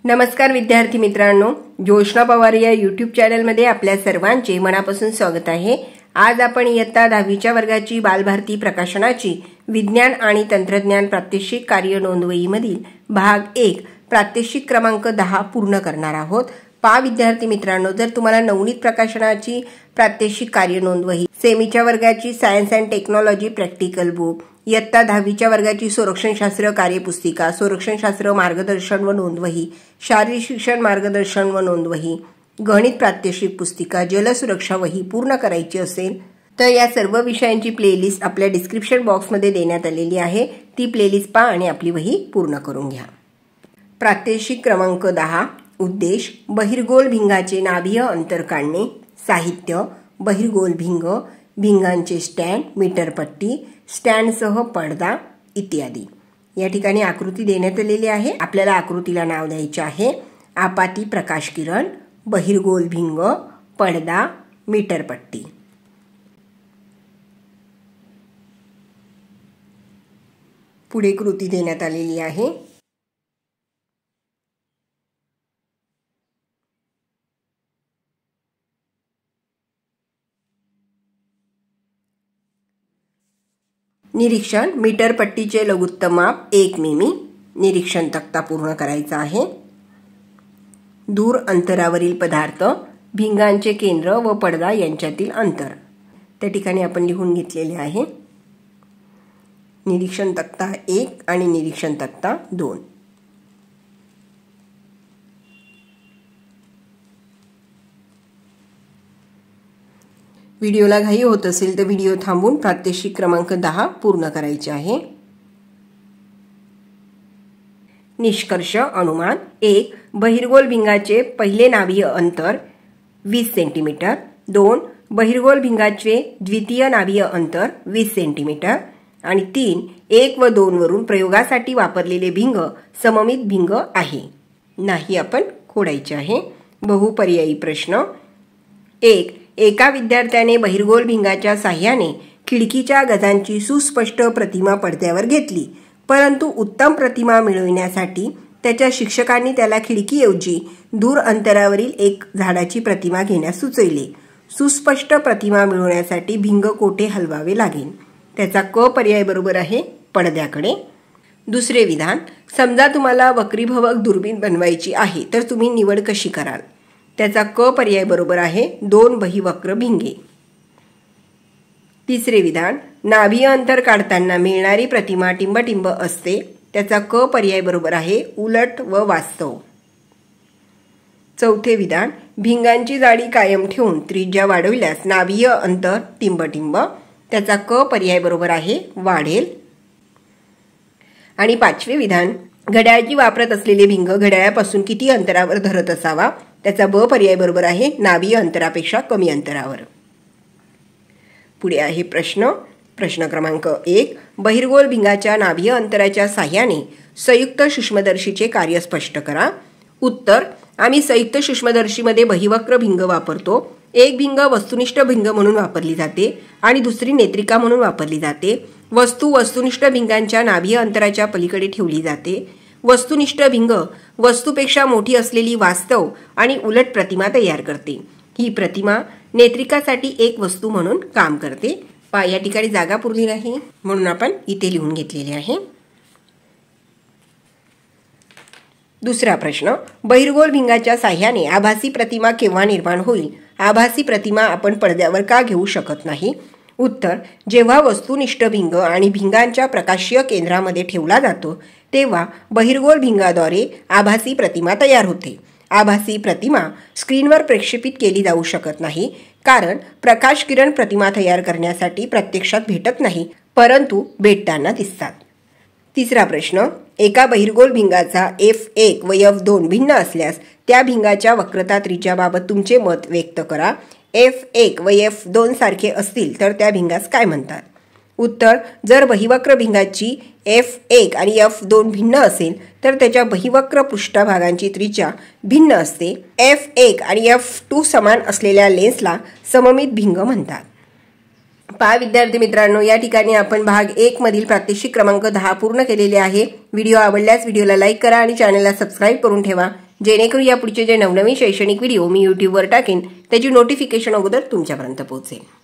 नमस्कार विद्यार्थी मित्रांनो, जोशना पवार या यूट्यूब चॅनलमध्ये आपल्या सर्वांचे मनापासून स्वागत आहे। आज आपण इयत्ता 10वीच्या वर्गाची बालभारती प्रकाशनाची विज्ञान आणि तंत्रज्ञान प्रात्यक्षिक कार्य नोंदवहीमधील भाग 1 प्रात्यक्षिक क्रमांक 10 पूर्ण करणार आहोत। पहा विद्यार्थी मित्रांनो, जर तुम्हाला नवनीत प्रकाशनाची प्रात्यक्षिक कार्य नोंदवही, सेमीच्या वर्गाची science and technology practical book, इयत्ता 10वीच्या वर्गाची संरक्षणशास्त्र कार्यपुस्तिका, संरक्षणशास्त्र मार्गदर्शन व नोंदवही, शारीरिक शिक्षण मार्गदर्शन व नोंदवही, गणित प्रात्यक्षिक पुस्तिका, जलसुरक्षा वही पूर्ण करायची असेल तर या सर्व विषयांची प्लेलिस्ट आपल्या डिस्क्रिप्शन बॉक्समध्ये देण्यात आलेली आहे। ती प्लेलिस्ट पहा आणि आपली वही पूर्ण करून घ्या। प्रात्यक्षिक क्रमांक 10 उद्देश बहिर्गोल भिंगाचे नाभीय अंतर काढणे, साहित्य बहिर्गोल भिंग, भिंगांचे स्टँड, मीटरपट्टी, स्टँडसह पडदा इत्यादी। या ठिकाणी आकृती देण्यात आलेली आहे। आपल्याला आकृतीला नाव द्यायचे आहे आपाती प्रकाश किरण, बहिर्गोल भिंग, पडदा, मीटरपट्टी। पुढे कृती देण्यात आलेली आहे। निरीक्षण मीटर पट्टीचे लघुत्तम माप 1 मिमी। निरीक्षण तक्ता पूर्ण करायचा आहे। दूर अंतरावरील पदार्थ, भिंगांचे केंद्र व पडदा यांच्यातील अंतर त्या ठिकाणी आपण लिहून घेतलेले आहे। निरीक्षण तक्ता 1 आणि निरीक्षण तक्ता 2। व्हिडिओला घाई होत असेल तर व्हिडिओ थांबवून प्रात्यक्षिक क्रमांक 10 पूर्ण करायचे आहे। निष्कर्ष अनुमान 1 बहिर्गोल भिंगाचे पहिले नाभीय अंतर 20 सेंटीमीटर, 2 बहिर्गोल भिंगाचे द्वितीय नाभीय अंतर 20 सेंटीमीटर आणि 3 1 व 2 वरून प्रयोगासाठी वापरलेले भिंग सममित भिंग आहे नाही आपण खोडायचे आहे। बहुपर्यायी प्रश्न 1 एका विद्यार्थ्याने बहिर्गोल भिंगाच्या साहाय्याने खिडकीच्या गजांची सुस्पष्ट प्रतिमा पडद्यावर घेतली, परंतु उत्तम प्रतिमा मिळविण्यासाठी त्याच्या शिक्षकांनी त्याला खिडकीऐवजी दूर अंतरावरील एक झाडाची प्रतिमा घेण्यास सुचविले। सुस्पष्ट प्रतिमा मिळवण्यासाठी भिंग कोठे हलवावे लागेल? त्याचा क पर्याय बरोबर आहे पडद्याकडे। दुसरे विधान, समजा तुम्हाला वक्रीभवक दुर्बीण बनवायची आहे तर तुम्ही निवड कशी कराल? त्याचा क पर्याय बरोबर आहे 2 बहिवक्र भिंगे। तिसरे विधान, नाभीय अंतर काढताना मिळणारी प्रतिमा टिंबटिंब असते। त्याचा क पर्याय बरोबर आहे उलट व वास्तव। चौथे विधान, भिंगांची जाडी कायम ठेवून त्रिज्या वाढविल्यास नाभीय अंतर टिंबटिंब। त्याचा क पर्याय बरोबर आहे वाढेल। आणि पाचवे विधान, घड्याळाची वापरत असलेले भिंग घड्याळापासून किती अंतरावर धरत असावा? त्याचा ब पर्याय बरोबर आहे नाभीय अंतरापेक्षा कमी अंतरावर। पुढे आहे प्रश्न क्रमांक 1 बहिर्गोल भिंगाच्या नाभीय अंतराच्या साहाय्याने संयुक्त सूक्ष्मदर्शीचे कार्य स्पष्ट करा। उत्तर, आम्ही संयुक्त सूक्ष्मदर्शीमध्ये बहिवक्र भिंग वापरतो। एक भिंग वस्तुनिष्ठ भिंग म्हणून वापरली जाते आणि दुसरी नेत्रिका म्हणून वापरली जाते। वस्तुनिष्ठ भिंगांच्या नाभीय अंतराच्या पलीकडे ठेवली जाते। वस्तुनिष्ठ भिंग वस्तूपेक्षा मोठी असलेली वास्तव आणि उलट प्रतिमा तयार करते। ही प्रतिमा नेत्रिकासाठी एक वस्तू म्हणून काम करते। या ठिकाणी जागा पुरली नाही म्हणून आपण इथे लिहून घेतलेले आहे। दुसरा प्रश्न, बहिर्गोल भिंगाच्या साहाय्याने आभासी प्रतिमा केव्हा निर्माण होईल? आभासी प्रतिमा आपण पडद्यावर का घेऊ शकत नाही? उत्तर, जेव्हा वस्तुनिष्ठ भिंग आणि भिंगांच्या प्रकाशीय केंद्रामध्ये ठेवला जातो तेव्हा बहिर्गोल भिंगाद्वारे आभासी प्रतिमा तयार होते। आभासी प्रतिमा स्क्रीनवर प्रक्षेपित केली जाऊ शकत नाही, कारण प्रकाश किरण प्रतिमा तयार करण्यासाठी प्रत्यक्षात भेटत नाही, परंतु भेटताना दिसतात। तिसरा प्रश्न, एका बहिर्गोल भिंगाचा F1 व F2 भिन्न असल्यास त्या भिंगाच्या वक्रता त्रिज्याबाबत तुमचे मत व्यक्त करा। F1 व F2 सारखे असतील तर त्या भिंगास काय म्हणतात? उत्तर, जर बहिवक्र भिंगाची F1 आणि F2 भिन्न असेल तर त्याच्या बहिवक्र पृष्ठभागांची त्रिज्या भिन्न असते। F1 आणि F2 समान असलेल्या लेन्सला सममित भिंग म्हणतात। पहा विद्यार्थी मित्रांनो, या ठिकाणी आपण भाग 1 मधील प्रात्यक्षिक क्रमांक 10 पूर्ण केलेले आहे। व्हिडिओ आवडल्यास व्हिडिओला लाईक करा आणि चॅनलला सबस्क्राइब करून ठेवा। जेणेकरून या पुढचे जे नवनवीन शैक्षणिक व्हिडिओ मी यूट्यूबवर टाकेन त्याची नोटिफिकेशन अगोदर तुमच्यापर्यंत पोहोचेल।